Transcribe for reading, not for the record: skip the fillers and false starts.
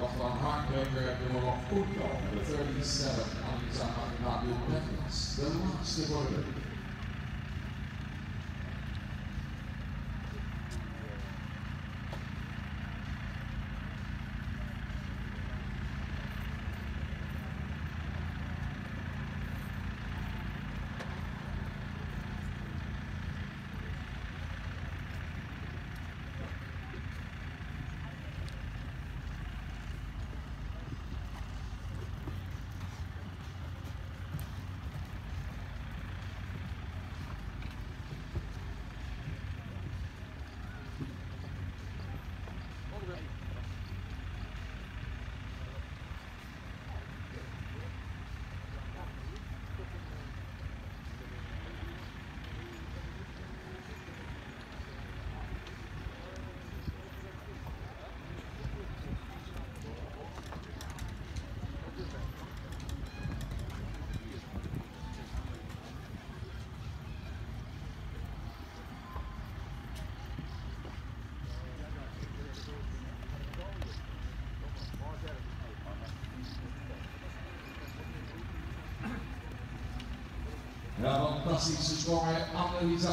nog van Heartbreaker nummer Uno, de 37, Anita Radio Netherlands, de laatste worden. Ja, fantastische sprongen, Anita.